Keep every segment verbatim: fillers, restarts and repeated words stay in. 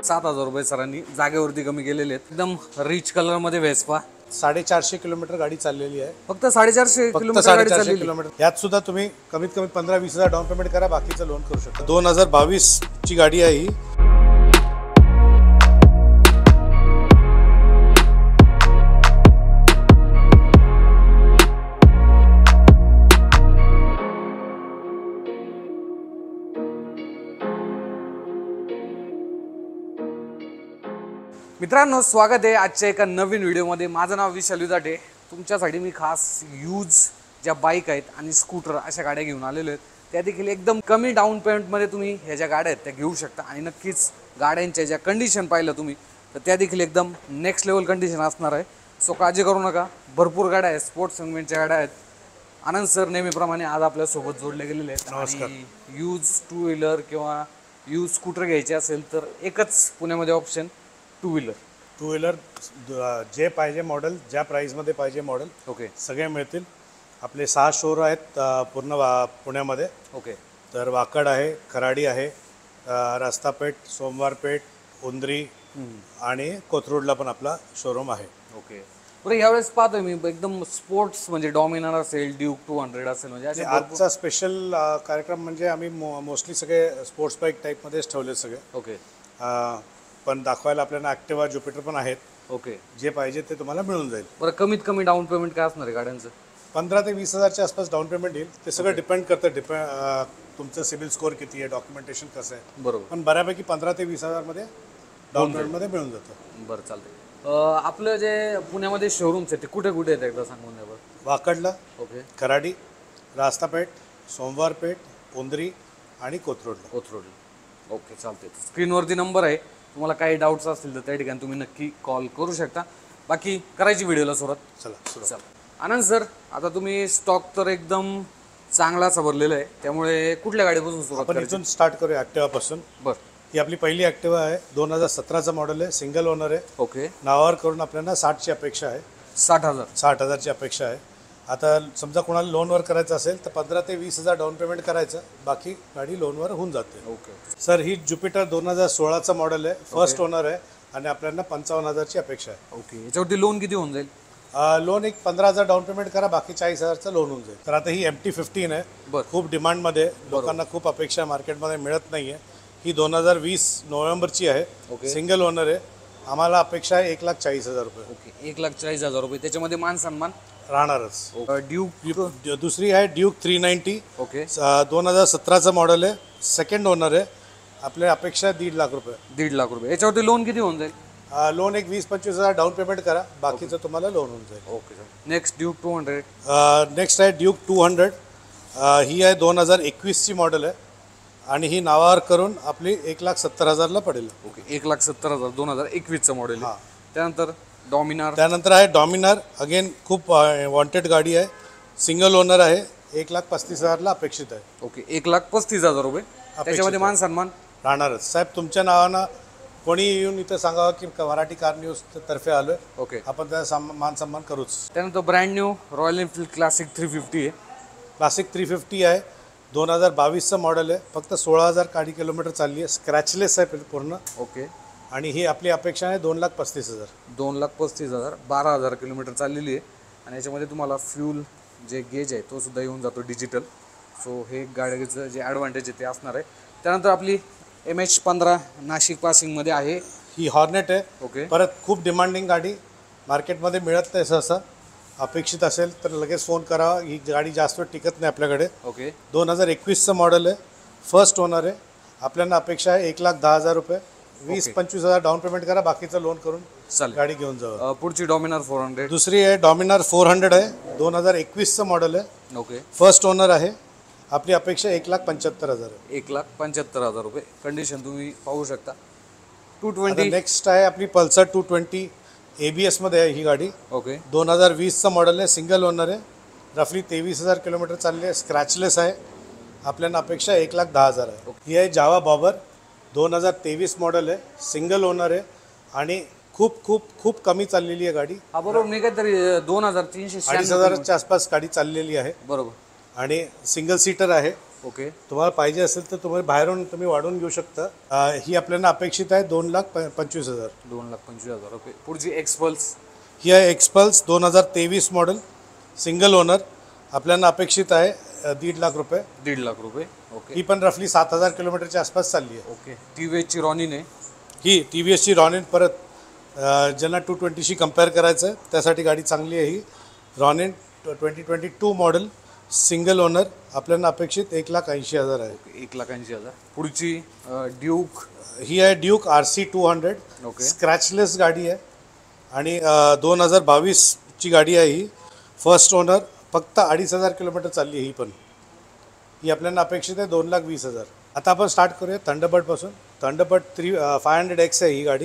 सात हजार रुपये सरांनी जागेवरती कमी केलेले आहेत. एकदम रिच कलर मध्ये वेस्पा. साडेचारशे किलोमीटर गाडी चाललेली आहे. फक्त साडेचारशे फक्त किलोमीटर गाडी साडेचारशे चाललेली. किलोमीटर. यात सुद्धा तुम्ही कमीत कमी पंधरा वीस हजार डाऊन पेमेंट करा, बाकीचं लोन करू शकता. दोन हजार बावीस ची गाडी आहे ही. मित्रांनो, स्वागत आहे आजच्या एका नवीन व्हिडिओमध्ये. माझं नाव विशाल युदाटे. तुमच्यासाठी मी खास यूज ज्या बाईक आहेत आणि स्कूटर अशा गाड्या घेऊन आलेलो आहेत. त्या देखील एकदम कमी डाऊन पेमेंटमध्ये तुम्ही ह्या ज्या गाड्या आहेत त्या घेऊ शकता. आणि नक्कीच गाड्यांच्या ज्या कंडिशन पाहिलं तुम्ही तर त्या देखील एकदम नेक्स्ट लेवल कंडिशन असणार आहे. सो काळजी करू नका, भरपूर गाड्या आहेत, स्पोर्ट्स सेगमेंटच्या गाड्या आहेत. आनंद सर नेहमीप्रमाणे आज आपल्यासोबत जोडले गेलेले आहेत. आणि यूज टू व्हीलर किंवा यूज स्कूटर घ्यायचे असेल तर एकच पुण्यामध्ये option, two wheeler. Two wheeler जे पाहिजे मॉडेल, ज्या प्राईसमध्ये पाहिजे मॉडेल, ओके, सगळे मिळतील. आपले सहा शोर आहेत पूर्ण वा पुण्यामध्ये. ओके, तर वाकड आहे, खराडी आहे, रस्तापेठ, सोमवारपेठ, उंद्री आणि कोथरूडला पण आपला शोरूम आहे. ओके. बरं, यावेळेस पाहतोय मी एकदम स्पोर्ट्स म्हणजे डॉमिनर असेल, ड्यूक टू हंड्रेड असेल, म्हणजे आजचा स्पेशल कार्यक्रम म्हणजे आम्ही मोस्टली सगळे स्पोर्ट्स बाईक टाईपमध्येच ठेवले सगळे. ओके, पण दाखवायला आपल्याला ॲक्टिवा, ज्युपिटर पण आहेत. ओके, जे पाहिजे ते तुम्हाला मिळून जाईल. बरं, कमीत कमी डाऊन पेमेंट काय असणार आहे गाड्यांचं? पंधरा ते वीस हजारच्या आसपास डाऊन पेमेंट येईल. ते सगळं डिपेंड करतं, डिपेंड तुमचं सिबिल स्कोअर किती आहे, डॉक्युमेंटेशन कसं आहे. बरोबर, पण बऱ्यापैकी पंधरा ते वीस हजारमध्ये डाऊन पेमेंटमध्ये मिळून जातं. बरं, चालतंय. आपलं जे पुण्यामध्ये शोरूम्स आहेत ते कुठे कुठे आहेत एकदा सांगून द्या बरं. वाकडला, ओके, खराडी, रास्तापेठ, सोमवारपेठ, उंद्री आणि कोथरूडला. कोथरूडला. ओके, चालते. स्क्रीनवरती नंबर आहे. तुम्हाला काही डाऊट्स असतील तर त्या ठिकाणी तुम्ही नक्की कॉल करू शकता. बाकी करायची व्हिडिओला सुरुवात. चला चला. आनंद सर, आता तुम्ही स्टॉक तर एकदम चांगलाच भरलेला आहे, त्यामुळे कुठल्या गाडीपासून सुरुवात आपण करायची? इथून स्टार्ट करूया ॲक्टिवापासून. बरं, ही आपली पहिली ॲक्टिवा आहे. दोन हजार सतराचं मॉडेल आहे, सिंगल ओनर आहे. ओके, नावावर करून आपल्याला साठची अपेक्षा आहे. साठ हजार साठ हजारची अपेक्षा आहे. आता समजा कोणाला लोनवर करायचं असेल तर पंधरा ते वीस हजार डाऊन पेमेंट करायचं, बाकी गाडी लोनवर होऊन जाते. ओके सर, ही ज्युपिटर दोन हजार सोळाचं मॉडेल आहे, फर्स्ट ओनर आहे आणि आपल्याला पंचावन्न हजारची अपेक्षा आहे. ओके, याच्यावरती लोन किती होऊन जाईल? लोन एक पंधरा हजार डाऊन पेमेंट करा, बाकी चाळीस हजारचं लोन होऊन जाईल. तर आता ही एम टी फिफ्टीन आहे. बरं, खूप डिमांडमध्ये, लोकांना खूप अपेक्षा मार्केटमध्ये मिळत नाही आहे. ही दोन हजार वीस नोव्हेंबरची आहे. ओके, सिंगल ओनर आहे. आम्हाला अपेक्षा आहे एक लाख चाळीस हजार रुपये. ओके, एक लाख चाळीस हजार रुपये. त्याच्यामध्ये मान सन्मान राहणारच. ड्यूक, दुसरी आहे ड्यूक थ्री नाईन्टी. ओके, दोन हजार सतराचं मॉडेल आहे, सेकंड ओनर आहे. आपल्या अपेक्षा आहे दीड लाख रुपये. दीड लाख रुपये. याच्यावरती लोन किती होऊन जाईल? लोन एक वीस पंचवीस हजार डाऊन पेमेंट करा, बाकीचं तुम्हाला लोन होऊन जाईल. Okay sir. Next Duke two hundred. Next आहे ड्यूक टू हंड्रेड. ही आहे दोन हजार एकवीसची मॉडेल आहे आणि ही नावावर करून आपली एक लाख सत्तर हजारला पडेल. ओके, एक लाख सत्तर हजार, दोन हजार एकवीसचं मॉडेल. हां. त्यानंतर डॉमिनार. त्यानंतर आहे डॉमिनार. अगेन खूप वॉन्टेड गाडी आहे, सिंगल ओनर आहे. एक लाख पस्तीस हजारला अपेक्षित आहे. ओके, एक लाख पस्तीस हजार रुपये. त्याच्यामध्ये मान सन्मान राहणारच. साहेब, तुमच्या नावानं कोणी येऊन इथं सांगावं की मराठी कार न्यूज तर्फे आलोय, ओके, आपण त्याचा मान सन्मान करूच. त्यानंतर brand new Royal Enfield classic three fifty आहे. क्लासिक थ्री फिफ्टी आहे, दोन हजार बावीसचं मॉडेल आहे. फक्त सोळा हजार गाडी किलोमीटर चालली आहे, स्क्रॅचलेस आहे पूर्ण. ओके, आणि ही आपली अपेक्षा आहे दोन लाख पस्तीस हजार. दोन लाख पस्तीस हजार, बारा हजार किलोमीटर चाललेली आहे. आणि याच्यामध्ये तुम्हाला फ्यूल जे गेज आहे तो सुद्धा येऊन जातो डिजिटल. सो हे गाडीचं जे ॲडव्हान्टेज आहे ते असणार आहे. त्यानंतर आपली एम एच पंधरा नाशिक पासिंगमध्ये आहे. ही हॉर्नेट आहे. ओके, परत खूप डिमांडिंग गाडी, मार्केटमध्ये मिळत नाही सहसा. अपेक्षित असेल तर लगेच फोन करावा, ही गाडी जास्त वेळ टिकत नाही आपल्याकडे. ओके, दोन हजार एकवीसचं मॉडेल आहे, फर्स्ट ओनर आहे. आपल्याला अपेक्षा आहे एक लाख दहा हजार रुपये. वीस पंचवीस हजार डाऊन पेमेंट करा, बाकीचं लोन करून चालेल, गाडी घेऊन जाऊ. पुढची डॉमिनार फोर हंड्रेड. दुसरी आहे डॉमिनार फोर हंड्रेड आहे, दोन हजार एकवीसचं मॉडेल आहे. ओके, फर्स्ट ओनर आहे. आपली अपेक्षा एक लाख पंच्याहत्तर हजार आहे. एक लाख पंच्याहत्तर हजार रुपये. कंडिशन तुम्ही पाहू शकता. To twenty. नेक्स्ट आहे आपली Pulsar two twenty, A B एसमध्ये आहे ही गाडी. ओके, दोन हजार वीसचं मॉडेल आहे, सिंगल ओनर आहे. रफली तेवीस हजार किलोमीटर चालली आहे, स्क्रॅचलेस आहे. आपल्याला अपेक्षा एक लाख दहा हजार आहे. ही आहे जावा बॉबर, दोन हजार तेवीस मॉडेल आहे, सिंगल ओनर आहे आणि खूप खूप खूप कमी चाललेली आहे गाडी. हा बरोबर, मी काहीतरी दोन हजार तीनशे अडीच हजाराच्या आसपास गाडी चाललेली आहे. बरोबर. आणि सिंगल सीटर आहे. ओके तुम्हाला पाहिजे असेल तर तुम्ही बाहेरून तुम्ही वाढवून घेऊ शकता. अ, ही आपल्याला अपेक्षित आहे दोन लाख प पंचवीस हजार. दोन लाख पंचवीस हजार ओके. पुढची एक्सपल्स. ही आहे एक्सपल्स दोन हजार तेवीस मॉडेल सिंगल ओनर. आपल्याला अपेक्षित आहे अ, दीड लाख रुपये. दीड लाख रुपये ओके. ही पण रफली सात हजार किलोमीटरच्या आसपास चालली आहे. ओके. टी व्ही एसची रॉनिन आहे. ही टी व्ही एसची रॉनिन परत अ, ज्यांना टू ट्वेंटीशी कम्पेअर करायचं आहे त्यासाठी गाडी चांगली आहे. ही Ronin twenty twenty two model single owner. आपल्याला अपेक्षित एक लाख ऐंशी हजार आहे. ओके एक लाख ऐंशी हजार. पुढची ड्यूक. ही आहे Duke R C two hundred. Okay. Scratchless गाडी आहे आणि दोन हजार बावीसची गाडी आहे. ही फर्स्ट ओनर. फक्त अडीच हजार किलोमीटर चालली आहे ही पण. ही आपल्याला अपेक्षित आहे दोन लाख वीस हजार. आता आपण स्टार्ट करूया थंडरबर्डपासून. Thunderbird three five hundred X आहे ही गाडी.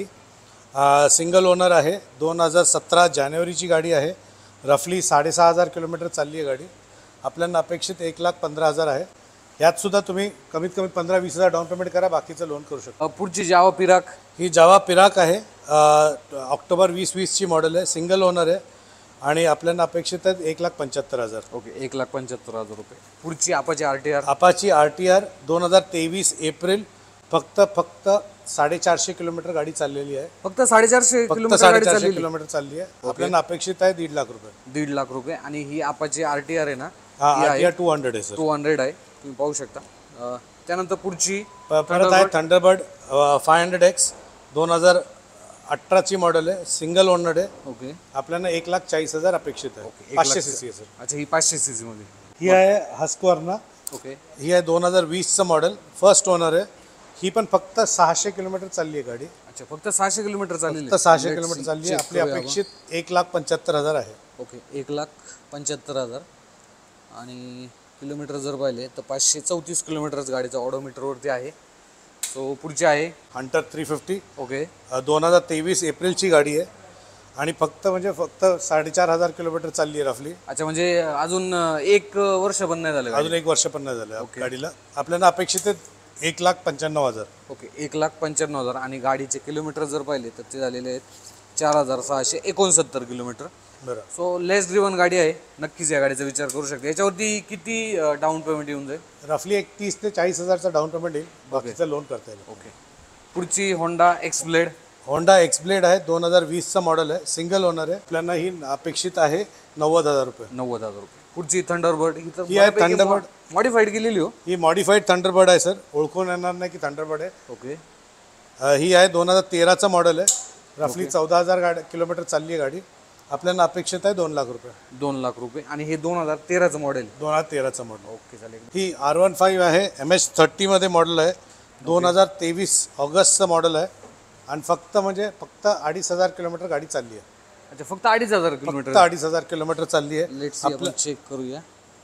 सिंगल ओनर आहे. दोन हजार सतरा जानेवारीची गाडी आहे. रफली साडेसहा हजार किलोमीटर चालली आहे गाडी. आपल्याला अपेक्षित एक लाख पंधरा हजार आहे. यातसुद्धा तुम्ही कमीत कमी पंधरा वीस हजार डाऊन पेमेंट करा, बाकीचं लोन करू शकता. अ, पुढची जावा पिराक. ही जावा पिराक आहे. अ, ऑक्टोबर वीस वीसची मॉडेल आहे. सिंगल ओनर आहे आणि आपल्याला अपेक्षित आहे एक लाख पंच्याहत्तर हजार. ओके एक लाख पंच्याहत्तर हजार रुपये. पुढची Apache R T R. Apache R T R दोन हजार तेवीस एप्रिल. फक्त फक्त साडेचारशे किलोमीटर गाडी चाललेली आहे. फक्त साडेचारशे फक्त किलोमीटर गाडी साडेचारशे चाललेली. किलोमीटर चालली आहे. आपल्याला अपेक्षित आहे दीड लाख रुपये. दीड लाख रुपये. आणि ही आपाची आर टी आर आहे ना, हा R T R two hundred आहे सर. टू हंड्रेड आहे, तुम्ही पाहू शकता. अ, त्यानंतर पुढची प- परत आहे थंडरबर्ड फाय हंड्रेड एक्स दोन हजार अठराची मॉडेल आहे. सिंगल ओनर आहे. ओके. आपल्याला एक लाख चाळीस हजार अपेक्षित आहे. एक पाचशे लाख- सी सी आहे सर. अच्छा ही पाचशे सी सी मध्ये. ही आहे हस्क्वर्ना. ओके. ही आहे दोन हजार वीसचं मॉडेल. फर्स्ट ओनर आहे. ही पण फक्त सहाशे किलोमीटर चालली आहे गाडी. अच्छा फक्त सहाशे किलोमीटर चाललेली. फक्त सहाशे किलोमीटर चालली आहे. आपली अपेक्षित एक लाख पंच्याहत्तर हजार आहे. ओके एक लाख पंच्याहत्तर हजार. आणि किलोमीटर जर पाहिले तर पाचशे चौतीस किलोमीटरच गाडीचा ऑडोमीटरवरती आहे. सो पुढची आहे हंटर थ्री फिफ्टी. ओके. दोन हजार तेवीस एप्रिलची गाडी आहे आणि फक्त म्हणजे फक्त साडेचार हजार किलोमीटर चालली आहे रफली. अच्छा म्हणजे अजून एक वर्ष पण नाही झालं अजून एक वर्ष पण नाही झालं गाडीला. आपल्याला अपेक्षित आहे एक लाख पंच्याण्णव हजार. ओके एक लाख पंच्याण्णव हजार. आणि गाडीचे किलोमीटर जर पाहिले तर ते झालेले आहेत चार हजार सहाशे एकोणसत्तर किलोमीटर. बरं. सो लेस ड्रिव्हन गाडी आहे. नक्कीच या गाडीचा विचार करू शकता. याच्यावरती किती डाऊन पेमेंट येऊन जाईल? रफली एक तीस ते चाळीस हजारचा डाऊन पेमेंट येईल. बाकीचं लोन करता येईल. ओके. पुढची होंडा एक्सब्लेड. होंडा एक्सब्लेड आहे. दोन हजार वीसचा मॉडेल आहे. सिंगल ओनर आहे. आपल्याला ही अपेक्षित आहे नव्वद हजार रुपये. नव्वद हजार रुपये. पुढची थंडरबर्ड. ही तर ही आहे थंडरबर्ड. मॉडिफाईड केलेली हो. ही मॉडिफाईड थंडरबर्ड आहे सर. ओळखून येणार नाही की थंडरबर्ड आहे. ओके. अ, ही आहे दोन हजार तेराचं मॉडेल आहे. रफली चौदा हजार गाडी किलोमीटर चालली आहे गाडी. आपल्याला अपेक्षित आहे दोन लाख रुपये. दोन लाख रुपये. आणि हे दोन हजार तेराचं मॉडेल. दोन हजार तेराचं मॉडेल. ओके चालेल. ही आर वन फाईव्ह आहे. एम एच थर्टीमध्ये मॉडेल आहे. दोन हजार तेवीस ऑगस्टचं मॉडेल आहे. आणि फक्त म्हणजे फक्त अडीच हजार किलोमीटर गाडी चालली आहे. अच्छा फक्त अडीच हजार किलोमीटर. फक्त अडीच हजार किलोमीटर चालली आहे. लेट्स सी आपण चेक करूया.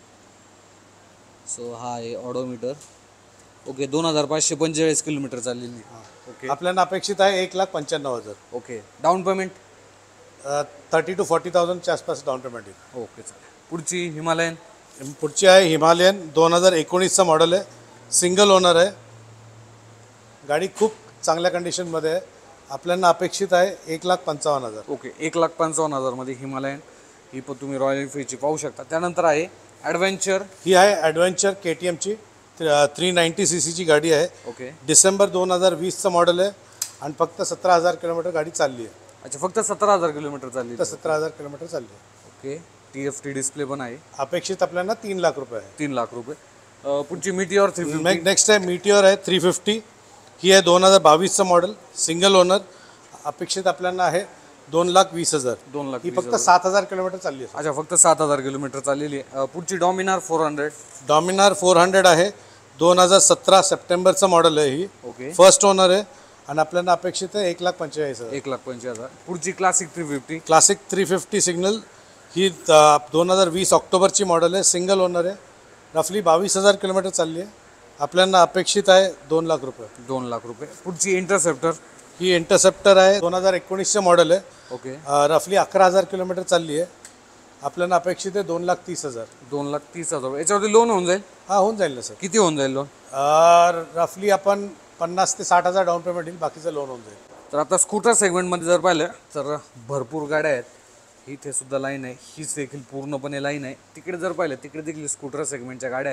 सो हा आहे ऑडोमीटर. ओके दोन हजार पाचशे पंचेचाळीस किलोमीटर चाललेली. ओके. आपल्याला अपेक्षित आहे एक लाख पंच्याण्णव हजार. Okay. Down payment thirty two forty थाउजंडच्या आसपास डाऊन पेमेंट येईल. ओके चालेल. पुढची हिमालयन. पुढची आहे हिमालयन. दोन हजार एकोणीसचं मॉडेल आहे. सिंगल ओनर आहे. गाडी खूप चांगल्या कंडिशनमध्ये आहे. आपल्याला अपेक्षित आहे एक लाख पंचावन्न हजार. ओके एक लाख पंचावन्न हजारमध्ये हिमालयन. ही पण तुम्ही रॉयल एनफिल्डची पाहू शकता. त्यानंतर आहे ॲडव्हेंचर. ही आहे ॲडव्हेंचर के टी एमची थ्री नाईन्टी सी सीची गाडी आहे. ओके. डिसेंबर दोन हजार वीसचं मॉडेल आहे आणि फक्त सतरा हजार किलोमीटर गाडी चालली आहे. अच्छा फक्त सतरा हजार किलोमीटर चालली. फक्त सतरा हजार किलोमीटर चालली आहे. Okay. T F T display पण आहे. अपेक्षित आपल्याला तीन लाख रुपये आहे. तीन लाख रुपये. अ, पुढची मिटिओर थ्री फिफ्टी. नेक्स्ट आहे मिटिओर आहे थ्री फिफ्टी. ही आहे दोन हजार बावीसचं मॉडेल. Single owner. अपेक्षित आपल्याला आहे दोन लाख वीस हजार. दोन लाख ही फक्त सात हजार किलोमीटर चालली आहे. अच्छा फक्त सात हजार किलोमीटर चाललेली आहे. अ, पुढची Dominar four hundred. Dominar four hundred आहे. दोन हजार सतरा सप्टेंबरचं मॉडेल आहे. ही ओके. फर्स्ट ओनर आहे आणि आपल्याला अपेक्षित आहे एक लाख पंचेचाळीस हजार. एक लाख पंचवीस हजार. पुढची classic three fifty. Classic three fifty signal. ही दोन हजार वीस ऑक्टोबरची मॉडेल आहे. सिंगल ओनर आहे. रफली बावीस हजार किलोमीटर चालली आहे. आपल्याला अपेक्षित आहे दोन लाख रुपये. दोन लाख रुपये. पुढची इंटरसेप्टर. ही इंटरसेप्टर आहे. दोन हजार एकोणीसचं मॉडेल आहे. ओके. रफली अकरा हजार किलोमीटर चालली आहे. आपल्याला अपेक्षित आहे दोन लाख तीस हजार. दोन लाख तीस हजार. याच्यावरती लोन होऊन जाईल? हा होऊन जाईल ना सर. किती होऊन जाईल लोन? रफली आपण पन्नास ते साठ हजार डाऊन पेमेंट येईल. बाकीचं लोन होऊन जाईल. तर आता स्कूटर सेगमेंटमध्ये जर पाहिलं तर भरपूर गाड्या आहेत. इथे सुद्धा लाईन आहे. हीच देखील पूर्णपणे लाईन आहे. तिकडे जर पाहिलं तिकडे देखील स्कूटर सेगमेंटच्या गाड्या आहेत.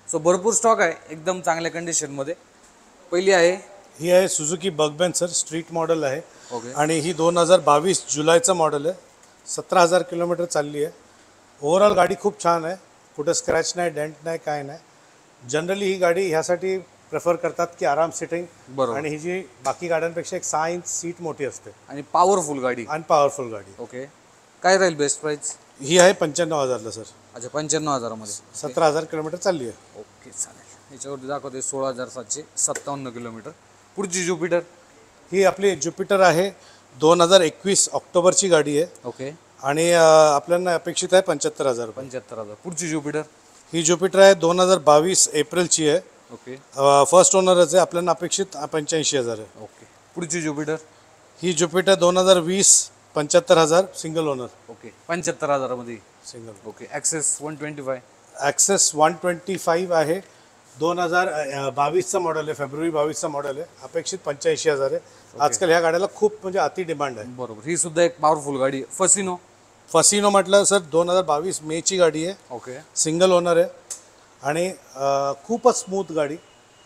सो भरपूर स्टॉक आहे एकदम चांगल्या कंडिशनमध्ये. पहिली आहे ही आहे Suzuki Burgman sir, street model आहे. ओके. आणि ही दोन हजार बावीस जुलैचं मॉडेल आहे. सतरा हजार किलोमीटर चालली आहे. ओव्हरऑल गाडी खूप छान आहे, कुठं स्क्रॅच नाही, डेंट नाही, काय नाही. जनरली ही गाडी ह्यासाठी प्रेफर करतात की आराम सिटिंग, बरोबर. आणि ही जी बाकी गाड्यांपेक्षा एक सहा इंच सीट मोठी असते आणि पॉवरफुल गाडी. आणि पॉवरफुल गाडी. ओके. काय राहील बेस्ट प्राइस? ही आहे पंच्याण्णव हजारला सर. अच्छा, पंच्याण्णव हजारामध्ये. सतरा हजार किलोमीटर चालली आहे. ओके चालेल. याच्यावरती दाखवते सोळा हजार सातशे सत्तावन्न किलोमीटर. पुढची ज्युपिटर. ही आपली ज्युपिटर आहे, दोन हजार एकवीस ऑक्टोबरची गाडी आहे. ओके. आणि अं, आपल्याला अपेक्षित आहे पंच्याहत्तर हजार रुपये. पंच्याहत्तर हजार. पुढची ज्युपिटर. ही ज्युपिटर आहे, दोन हजार बावीस एप्रिलची आहे. ओके. फर्स्ट ओनरच आहे, आपल्याला अपेक्षित पंच्याऐंशी हजार आहे. ओके. पुढची ज्युपिटर. ही ज्युपिटर दोन हजार वीस पंच्याहत्तर हजार सिंगल ओनर. ओके. पंच्याहत्तर हजारामध्ये. Single. Okay. Access one twenty five. Access one twenty five आहे, दोन हजार बावीसचं मॉडेल आहे, फेब्रुवारी बावीसचं मॉडेल आहे. अपेक्षित पंच्याऐंशी हजार आहे. आजकाल ह्या गाड्याला खूप म्हणजे अति डिमांड आहे. बरोबर. ही सुद्धा एक पॉवरफुल गाडी आहे. फसिनो. फसिनो म्हटलं सर, दोन हजार बावीस मेची गाडी आहे. ओके. सिंगल ओनर आहे आणि अ, खूपच स्मूथ गाडी.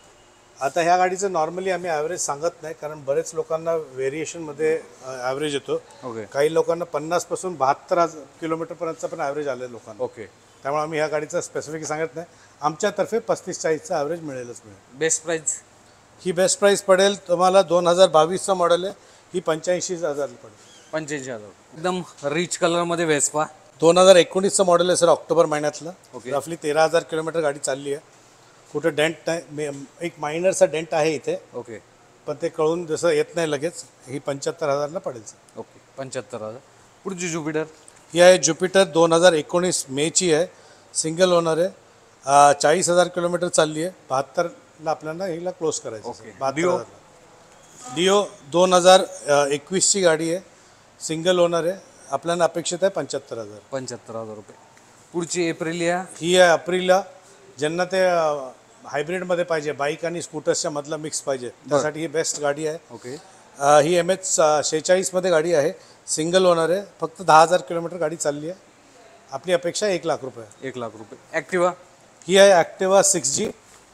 आता ह्या गाडीचं नॉर्मली आम्ही ॲव्हरेज सांगत नाही, कारण बरेच लोकांना व्हेरिएशनमध्ये ॲव्हरेज येतो. ओके. काही लोकांना पन्नासपासून बहात्तर हजार किलोमीटरपर्यंतचा पण ॲव्हरेज आले लोकांना. ओके. त्यामुळे आम्ही ह्या गाडीचं स्पेसिफिक सांगत नाही. आमच्यातर्फे पस्तीस चाळीसचं ॲव्हरेज मिळेलच मिळेल. Best price. ही बेस्ट प्राईस पडेल तुम्हाला, दोन हजार बावीसचं मॉडेल आहे. ही पंच्याऐंशी हजार पडेल. पंच्याऐंशी हजार. एकदम रिच कलरमध्ये वेस्पा. दोन हजार एकोणीसचं मॉडेल आहे सर, ऑक्टोबर महिन्यातलं. ओके. रफली तेरा हजार किलोमीटर गाडी चालली आहे. कुठं डेंट नाही, मे- एक मायनरचा डेंट आहे इथे, ओके. पण ते कळून जसं येत नाही लगेच. ही पंच्याहत्तर हजारला पडेल सर. ओके. पंच्याहत्तर हजार. पुढची ज्युपिटर. ही आहे ज्युपिटर, दोन हजार एकोणीस मेची आहे, सिंगल ओनर आहे. अं, चाळीस हजार किलोमीटर चालली आहे. बहात्तरला आपल्याला हिला क्लोज करायचं ओके. सर. बहात्तर डिओ? हजारला. डिओ दोन हजार एकवीसची गाडी आहे, सिंगल ओनर आहे. आपल्याला अपेक्षित आहे पंच्याहत्तर हजार. पंच्याहत्तर हजार रुपये. पुढची एप्रिलिया. ही आहे अप्रिलला. ज्यांना ते हायब्रिडमध्ये पाहिजे, बाईक आणि स्कूटर्सच्या मधला मिक्स पाहिजे, त्यासाठी ही बेस्ट गाडी आहे. ओके. अ, ही एम एच शेहेचाळीसमध्ये गाडी आहे, सिंगल ओनर आहे. फक्त दहा हजार किलोमीटर गाडी चालली आहे. आपली अपेक्षा एक लाख रुपये. एक लाख रुपये. ॲक्टिवा. ही आहे ॲक्टिवा सिक्स जी,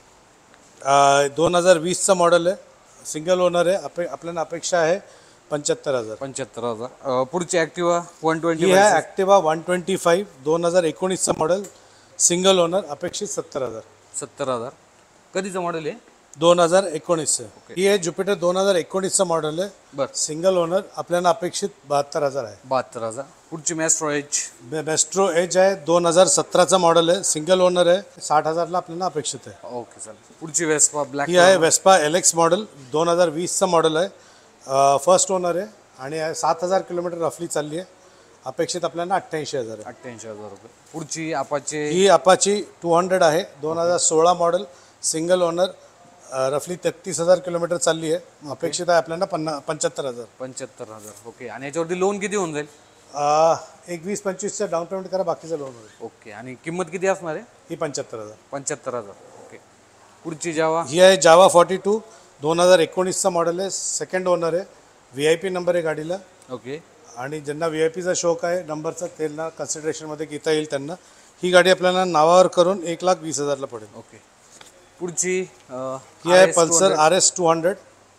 दोन हजार वीसचं मॉडेल आहे, सिंगल ओनर आहे. अपे आपल्याला अपेक्षा आहे पंच्याहत्तर हजार. पंच्याहत्तर हजार. अं, पुढची ॲक्टिवा वन ट्वेंटी. ही आहे ॲक्टिवा वन ट्वेंटी फाईव्ह, दोन हजार एकोणीसचं मॉडेल, सिंगल ओनर. अपेक्षित सत्तर हजार. सत्तर हजार. कधीचं मॉडेल आहे? दोन हजार एकोणीसचं. ही आहे ज्युपिटर, दोन हजार एकोणीसचं मॉडेल आहे, बरं. Single owner. आपल्याला अपेक्षित बहात्तर हजार आहे. बहात्तर हजार. पुढची मॅस्ट्रो एच. मेस्ट्रो एज आहे, दोन हजार सतराचं मॉडेल आहे, सिंगल ओनर आहे. साठ हजारला आपल्याला अपेक्षित आहे. ओके चालेल. पुढची वेस्पा ब्लॅक. ही आहे वेस्पा एल एक्स मॉडेल, दोन हजार वीसचं मॉडेल आहे, फर्स्ट ओनर आहे आणि सात हजार किलोमीटर रफली चालली आहे. अपेक्षित आपल्याला अठ्ठ्याऐंशी हजार आहे. अठ्ठ्याऐंशी हजार रुपये. पुढची अपाचे. ही अपाची टू हंड्रेड आहे, दोन हजार सोळा मॉडेल, सिंगल ओनर, रफली तेहतीस हजार किलोमीटर चालली आहे. अपेक्षित आहे आपल्याला पन्ना पंच्याहत्तर हजार. पंच्याहत्तर हजार. ओके. आणि याच्यावरती लोन किती होऊन जाईल? अ, एक वीस पंचवीसचं डाऊन पेमेंट करा, बाकीचं लोन होईल. ओके. आणि किंमत किती असणार आहे? ही पंच्याहत्तर हजार. पंच्याहत्तर हजार. ओके. पुढची जावा. ही आहे जावा फॉर्टी टू, दोन हजार एकोणीसचं मॉडेल आहे, सेकंड ओनर आहे. व्ही आय पी नंबर आहे गाडीला. ओके. आणि ज्यांना व्ही आय पीचा शौक आहे नंबरचा, त्यांना कन्सिडरेशनमध्ये घेता येईल त्यांना. ही गाडी आपल्याला नावावर करून एक लाख वीस हजारला पडेल. ओके. पुढची अं, ही आहे R S Pulsar R S two hundred,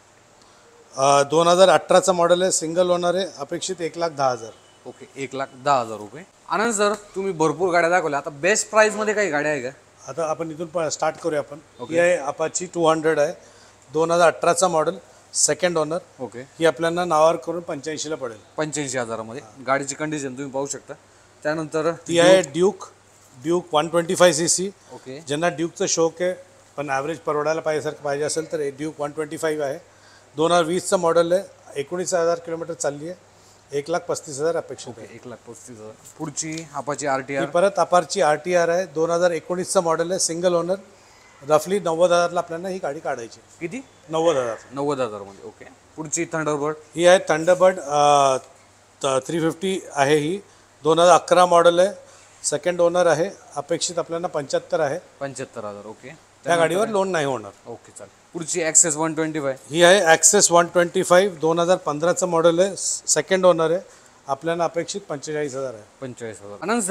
दोन हजार अठराचं मॉडेल आहे, सिंगल ओनर आहे. अपेक्षित एक लाख दहा हजार. ओके. एक लाख दहा हजार रुपये. आनंद सर, तुम्ही भरपूर गाड्या दाखवल्या, आता बेस्ट प्राईजमध्ये काही गाड्या आहे का? आता आपण इथून पण स्टार्ट करूया आपण. ही आहे अपाची टू हंड्रेड आहे, दोन हजार अठराचा मॉडेल, सेकंड ओनर. ओके. ही आपल्याला नावावर करून पंच्याऐंशीला पडेल. पंच्याऐंशी हजारामध्ये. गाडीची कंडिशन तुम्ही पाहू शकता. त्यानंतर ती आहे Duke, Duke one twenty five C C. Okay. ज्यांना ड्यूकचं शौक आहे पण ॲव्हरेज परवडायला पाहिजेसारखं पाहिजे असेल तर ड्यूक वन ट्वेंटी फाईव्ह आहे, दोन हजार वीसचं मॉडेल आहे, एकोणीस हजार किलोमीटर चालली आहे. एक लाख पस्तीस हजार अपेक्षित आहे. एक लाख पस्तीस हजार. पुढची अपाची आर टी ही आर. परत अपारची आर टी आर आहे, दोन हजार एकोणीसचं मॉडेल आहे, सिंगल ओनर. रफली नव्वद हजारला आपल्याला ही गाडी काढायची. किती? नव्वद हजार. नव्वद हजारमध्ये. ओके. पुढची थंडरबर्ड. ही आहे थंडरबर्ड, थ्री फिफ्टी आहे. ही दोन हजार अकरा मॉडेल आहे, सेकंड ओनर आहे. अपेक्षित आपल्याला पंच्याहत्तर आहे. पंच्याहत्तर हजार. ओके. त्या गाडीवर लोन नाही होणार. ओके चालेल. पुढची ॲक्सेस वन ट्वेंटी फाय. ही आहे ॲक्सेस वन ट्वेंटी फाईव्ह, दोन हजार पंधराचं मॉडेल आहे, सेकंड ओनर आहे. आपल्याला अपेक्षित पंचेचाळीस हजार आहे. पंचेचाळीस हजार. आनंद सर,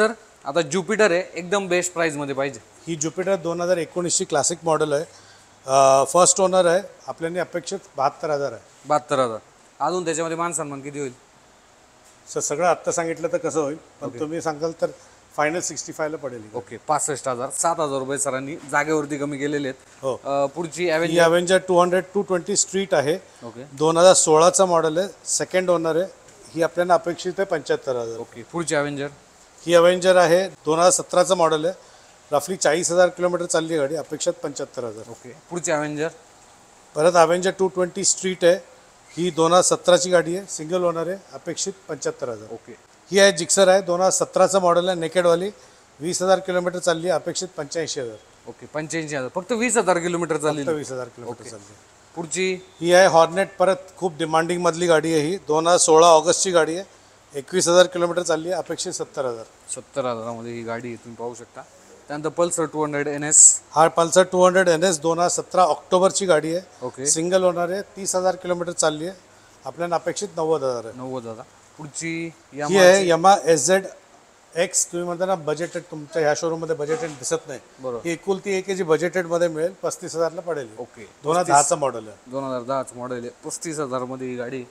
आता ज्युपिटर आहे एकदम बेस्ट प्राईजमध्ये पाहिजे. ही ज्युपिटर दोन हजार एकोणीसची क्लासिक मॉडेल आहे. फर्स्ट ओनर आहे. आपल्याने अपेक्षित बहात्तर हजार आहे. बहात्तर हजार अजून त्याच्यामध्ये मान सन्मान किती होईल? सर सगळं आत्ता सांगितलं तर कसं होईल, पण तुम्ही सांगाल तर फायनल सिक्स्टी फायला पडेल. ओके, पासष्ट हजार सात हजार रुपये सरांनी जागेवरती कमी केलेले आहेत. हो. अं, पुढची ही Avenger. Avenger two hundred two twenty street आहे. ओके दोन हजार सोळाचा मॉडेल आहे. सेकंड ओनर आहे. ही आपल्याला अपेक्षित आहे पंच्याहत्तर हजार. ओके, पुढची ॲव्हेंजर. ही अवेंजर आहे. दोन हजार सतराचं मॉडेल आहे. रफली चाळीस हजार किलोमीटर चालली गाडी. अपेक्षित पंच्याहत्तर हजार. ओके, पुढची ॲव्हेंजर. परत अवेंजर टू ट्वेंटी स्ट्रीट आहे. ही दोन हजार सतराची गाडी आहे. सिंगल ओनर आहे. अपेक्षित पंच्याहत्तर हजार. ओके, ही आहे जिक्सर आहे. दोन हजार सतराचं मॉडेल आहे. नेकेडवाली. वीस हजार किलोमीटर चालली आहे. अपेक्षित पंच्याऐंशी हजार. ओके, पंच्याऐंशी हजार फक्त वीस हजार किलोमीटर फक्त चालली. वीस हजार किलोमीटर चालली आहे. पुढची. ही आहे हॉर्नेट. परत खूप डिमांडिंगमधली गाडी आहे ही. दोन हजार सोळा ऑगस्टची गाडी आहे. एकवीस हजार किलोमीटर चालली आहे. अपेक्षित सत्तर हजार. सत्तर हजारामध्ये ही गाडी आहे, तुम्ही पाहू शकता. त्यानंतर Pulsar two hundred N S. हा Pulsar two hundred N S दोन हजार सतरा ऑक्टोबरची गाडी आहे. ओके, सिंगल ओनर आहे. तीस हजार किलोमीटर चालली आहे. आपल्याला अपेक्षित नव्वद हजार आहे. नव्वद हजार. पुढची ही यामा. आहे यमा एस झेड एक्स. तुम्ही म्हणता ना बजेटेड, तुमच्या ह्या शोरूममध्ये बजेटेड दिसत नाही. बरोबर. ही एकुलती एक आहे जी बजेटेडमध्ये मिळेल. पस्तीस हजारला पडेल. ओके, दोन हजार दहाचं मॉडेल आहे. दोन हजार दहाच मॉडेल आहे. पस्तीस हजारमध्ये ही गाडी.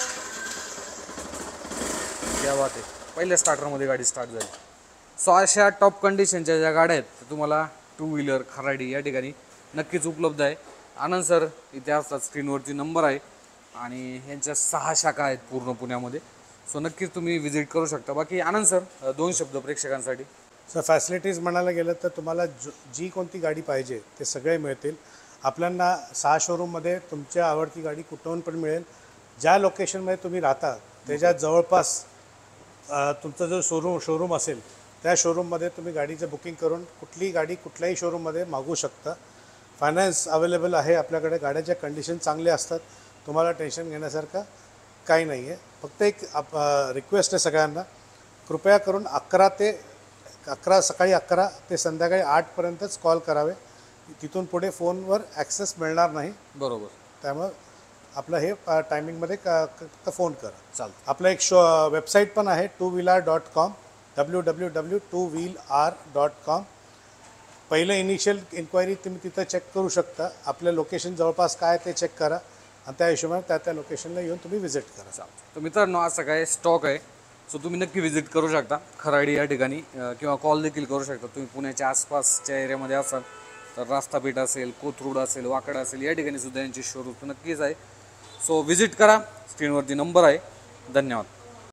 क्या बात आहे. पहिल्या स्टार्टरमध्ये गाडी स्टार्ट झाली. सो अशा टॉप कंडिशनच्या ज्या गाड्या आहेत त्या तुम्हाला टू व्हीलर खराडी या ठिकाणी नक्कीच उपलब्ध आहे. आनंद सर इथे असतात. स्क्रीनवरती नंबर आहे आणि यांच्या सहा शाखा आहेत पूर्ण पुण्यामध्ये. सो नक्कीच तुम्ही व्हिजिट करू शकता. बाकी आनंद सर दोन शब्द प्रेक्षकांसाठी. सर फॅसिलिटीज म्हणायला गेलं तर तुम्हाला जो जी कोणती गाडी पाहिजे ते सगळे मिळतील. आपल्याला सहा शोरूममध्ये तुमच्या आवडती गाडी कुठून पण मिळेल. ज्या लोकेशनमध्ये तुम्ही राहता त्याच्या जवळपास अ, तुमचं जो शोरूम शोरूम असेल त्या शोरूममध्ये तुम्ही गाडीचं बुकिंग करून कुठलीही गाडी कुठल्याही शोरूममध्ये मागवू शकता. फायनान्स अवेलेबल आहे आपल्याकडे. गाड्याच्या कंडिशन चांगले असतात. तुम्हाला टेन्शन घेण्यासारखं काही नाही आहे. फक्त एक आप रिक्वेस्ट आहे सगळ्यांना, कृपया करून अकरा ते अकरा सकाळी अकरा ते संध्याकाळी आठपर्यंतच कॉल करावे. तिथून पुढे फोनवर ॲक्सेस मिळणार नाही. बरोबर. त्यामुळं आपलं हे टायमिंगमध्ये क फक्त फोन करा. चालतं. आपलं एक शो वेबसाईट पण आहे two wheeler dot com. W W W two wheeler dot com. पहिलं इनिशियल इन्क्वायरी तुम्ही तिथं चेक करू शकता. आपलं लोकेशन जवळपास काय ते चेक करा आणि त्या हिशोबाने त्या त्या लोकेशनला येऊन तुम्ही व्हिजिट करा. चालतं. तर मित्रांनो असं काय स्टॉक आहे. सो तुम्ही नक्की व्हिजिट करू शकता खराडी या ठिकाणी अं, किंवा कॉल देखील करू शकता. तुम्ही पुण्याच्या आसपासच्या एरियामध्ये असाल तर रास्तापेठ असेल, कोथरूड असेल, वाकड असेल या ठिकाणी सुद्धा यांची शोरूम नक्कीच आहे. सो व्हिजिट करा. स्क्रीनवरती नंबर आहे. धन्यवाद.